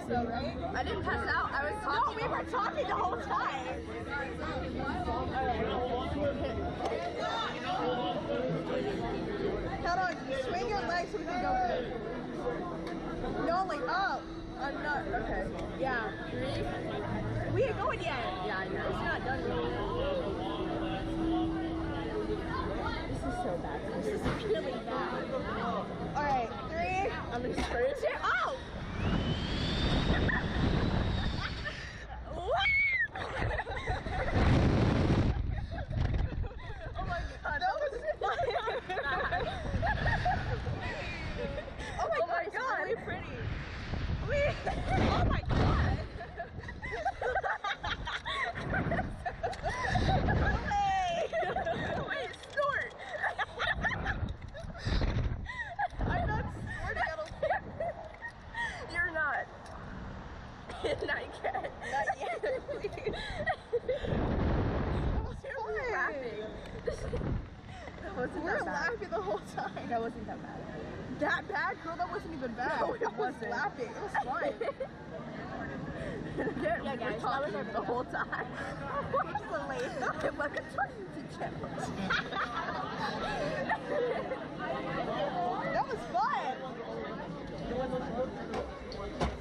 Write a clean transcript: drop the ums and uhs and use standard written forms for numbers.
first though, right? I didn't pass out. I was talking. No, we were talking the whole time. Hold on, swing your legs so we can go good. No, like up. I'm not, okay. Yeah. 3. We ain't going yet. Yeah, I know. It's not done yet. This is so bad. This is really bad. Alright, 3. I'm experiencing it. Oh! What? Oh my god. That was Oh my god, it's really pretty. Oh my god. Wait, snort. I'm not snorting, I don't think. You're not. Not yet. Not yet, please. That was fun. Laughing. That wasn't We're that bad. laughing the whole time. That wasn't that bad. That bad, girl? That wasn't even bad. No, it I was wasn't. laughing. It was fun. Yeah, guys, that was the whole time. What's the late? I'm like a talking to challenge. That was fun.